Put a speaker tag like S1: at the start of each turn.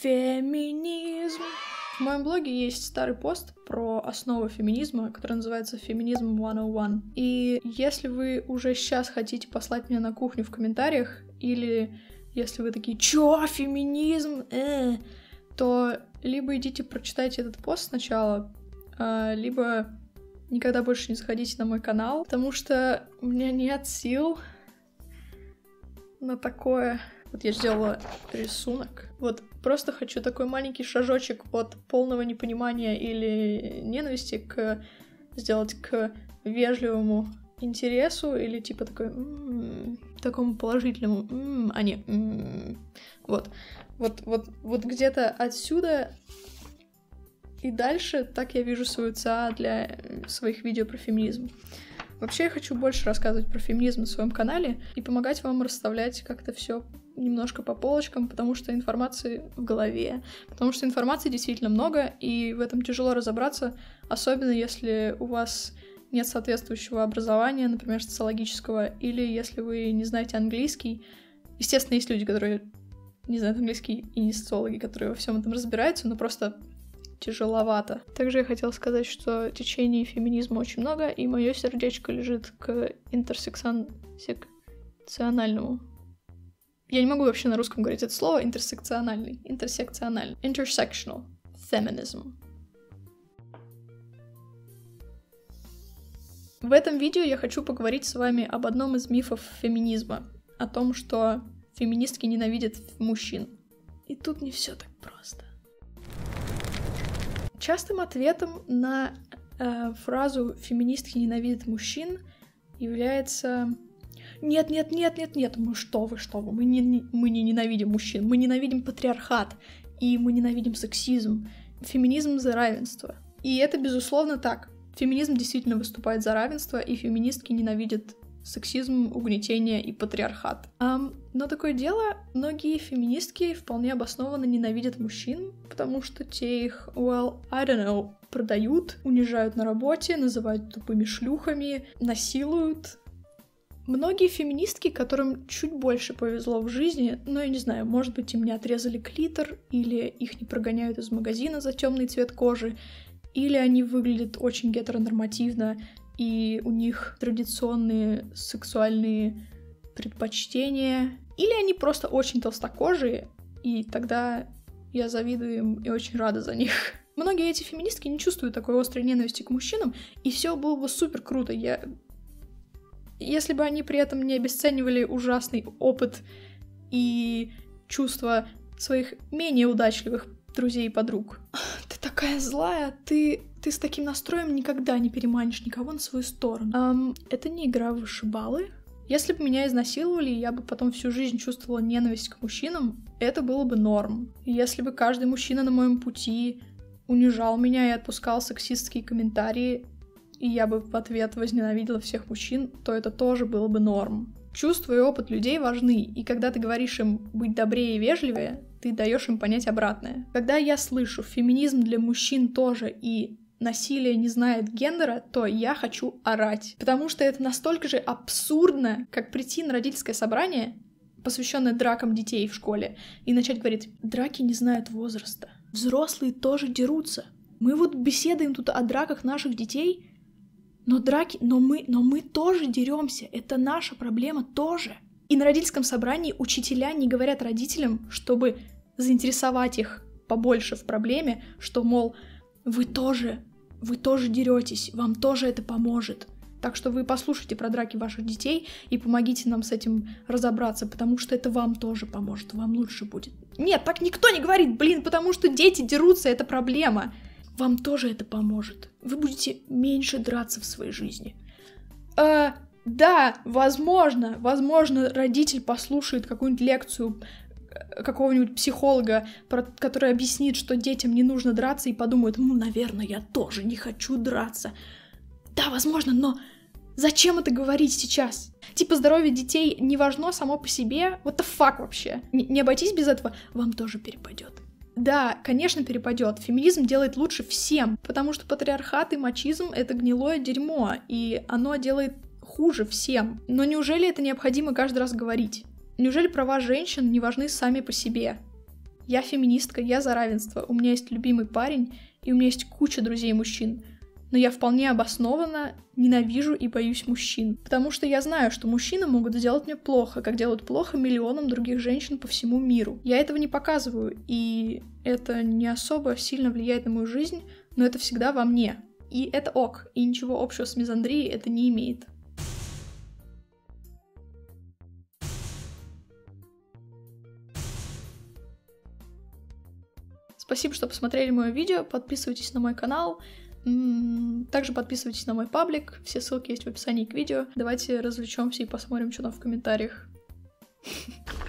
S1: Феминизм. В моем блоге есть старый пост про основы феминизма, который называется «Феминизм 101». И если вы уже сейчас хотите послать меня на кухню в комментариях, или если вы такие «Чё, феминизм? То либо идите прочитайте этот пост сначала, либо никогда больше не заходите на мой канал, потому что у меня нет сил на такое. Вот я сделала рисунок. Вот просто хочу такой маленький шажочек от полного непонимания или ненависти сделать к вежливому интересу или типа такой такому положительному, а не вот где-то отсюда и дальше так я вижу свою ЦА для своих видео про феминизм. Вообще я хочу больше рассказывать про феминизм на своем канале и помогать вам расставлять как-то все немножко по полочкам, потому что информации в голове. Потому что информации действительно много, и в этом тяжело разобраться, особенно если у вас нет соответствующего образования, например, социологического, или если вы не знаете английский. Естественно, есть люди, которые не знают английский, и не социологи, которые во всем этом разбираются, но просто тяжеловато. Также я хотела сказать, что течений феминизма очень много, и мое сердечко лежит к интерсекциональному. Я не могу вообще на русском говорить это слово. Интерсекциональный. Intersectional feminism. В этом видео я хочу поговорить с вами об одном из мифов феминизма. О том, что феминистки ненавидят мужчин. И тут не все так просто. Частым ответом на фразу «феминистки ненавидят мужчин» является «Нет, вы что вы, мы не ненавидим мужчин, мы ненавидим патриархат, и мы ненавидим сексизм, феминизм за равенство». И это, безусловно, так. Феминизм действительно выступает за равенство, и феминистки ненавидят сексизм, угнетение и патриархат. Но такое дело, многие феминистки вполне обоснованно ненавидят мужчин, потому что те их, продают, унижают на работе, называют тупыми шлюхами, насилуют. Многие феминистки, которым чуть больше повезло в жизни, я не знаю, может быть, им не отрезали клитор, или их не прогоняют из магазина за темный цвет кожи, или они выглядят очень гетеронормативно, и у них традиционные сексуальные предпочтения, или они просто очень толстокожие, и тогда я завидую им и очень рада за них. Многие эти феминистки не чувствуют такой острой ненависти к мужчинам, и все было бы супер круто. Если бы они при этом не обесценивали ужасный опыт и чувства своих менее удачливых друзей и подруг. Ты такая злая, ты с таким настроем никогда не переманишь никого на свою сторону. Это не игра в вышибалы. Если бы меня изнасиловали, и я бы потом всю жизнь чувствовала ненависть к мужчинам, это было бы норм. И если бы каждый мужчина на моем пути унижал меня и отпускал сексистские комментарии, и я бы в ответ возненавидела всех мужчин, то это тоже было бы норм. Чувства и опыт людей важны, и когда ты говоришь им быть добрее и вежливее, ты даешь им понять обратное. Когда я слышу «феминизм для мужчин тоже» и «насилие не знает гендера», то я хочу орать. Потому что это настолько же абсурдно, как прийти на родительское собрание, посвященное дракам детей в школе, и начать говорить «драки не знают возраста». Взрослые тоже дерутся. Мы вот беседуем тут о драках наших детей, но мы тоже деремся. Это наша проблема тоже. И на родительском собрании учителя не говорят родителям, чтобы заинтересовать их побольше в проблеме, что, мол, вы тоже деретесь, вам тоже это поможет. Так что вы послушайте про драки ваших детей и помогите нам с этим разобраться, потому что это вам тоже поможет, вам лучше будет. Нет, так никто не говорит, потому что дети дерутся, это проблема. Вам тоже это поможет. Вы будете меньше драться в своей жизни. Да, возможно, родитель послушает какую-нибудь лекцию какого-нибудь психолога, который объяснит, что детям не нужно драться, и подумает, наверное, я тоже не хочу драться. Да, возможно, но зачем это говорить сейчас? Типа здоровье детей не важно само по себе. What the fuck вообще? Не обойтись без этого, вам тоже перепадет. Да, конечно, перепадет. Феминизм делает лучше всем, потому что патриархат и мачизм — это гнилое дерьмо, и оно делает хуже всем. Но неужели это необходимо каждый раз говорить? Неужели права женщин не важны сами по себе? Я феминистка, я за равенство, у меня есть любимый парень, и у меня есть куча друзей-мужчин. Но я вполне обоснованно ненавижу и боюсь мужчин. Потому что я знаю, что мужчины могут сделать мне плохо, как делают плохо миллионам других женщин по всему миру. Я этого не показываю, и это не особо сильно влияет на мою жизнь, но это всегда во мне. И это ок, и ничего общего с мизандрией это не имеет. Спасибо, что посмотрели мое видео, подписывайтесь на мой канал, также подписывайтесь на мой паблик, все ссылки есть в описании к видео. Давайте развлечемся и посмотрим, что там в комментариях.